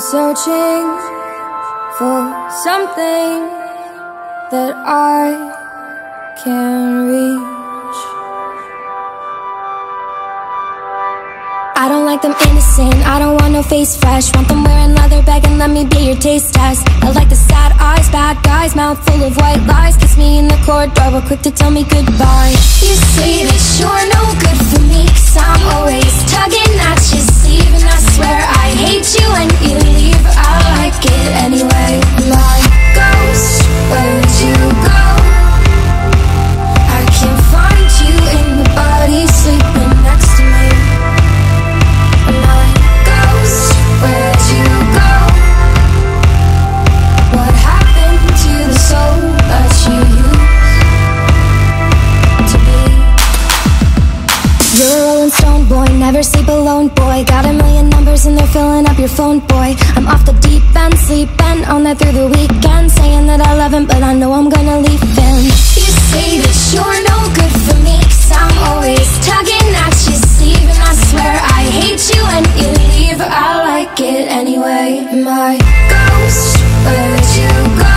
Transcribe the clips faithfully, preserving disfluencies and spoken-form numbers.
searching for something that I can reach. I don't like them innocent, I don't want no face fresh. Want them wearing leather bag and let me be your taste test. I like the sad eyes, bad guys, mouth full of white lies. Kiss me in the corridor, but quick to tell me goodbye. You say that you're no good for me, cause I'm always tugging at your sleeve. And I swear I hate you when you leave, I like it anyway. My ghost, where'd you go? I can't find you in the body sleeping next to me. My ghost, where'd you go? What happened to the soul that you used to be? You're a rolling stone boy, never sleep alone boy. Got a million numbers and they're filling up your phone boy. I'm off the deep end, sleeping on that through the weekend, saying that I love him, but I know I'm gonna leave him. You say that you're no good for me, cause I'm always tugging at your sleeve. And I swear I hate you when you leave, I like it anyway. My ghost, where'd you go?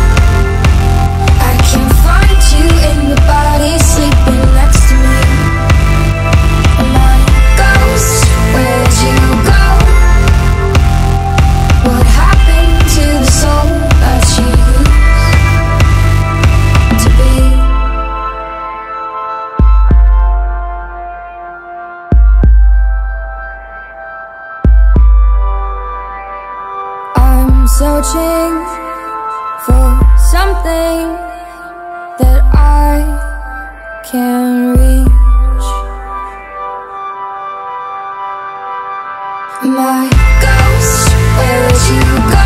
I can't find you in the body sleeping next to me. My ghost, where'd you go? What happened to the soul that you used to be? I'm searching for something that I can reach. My ghost, where'd you go?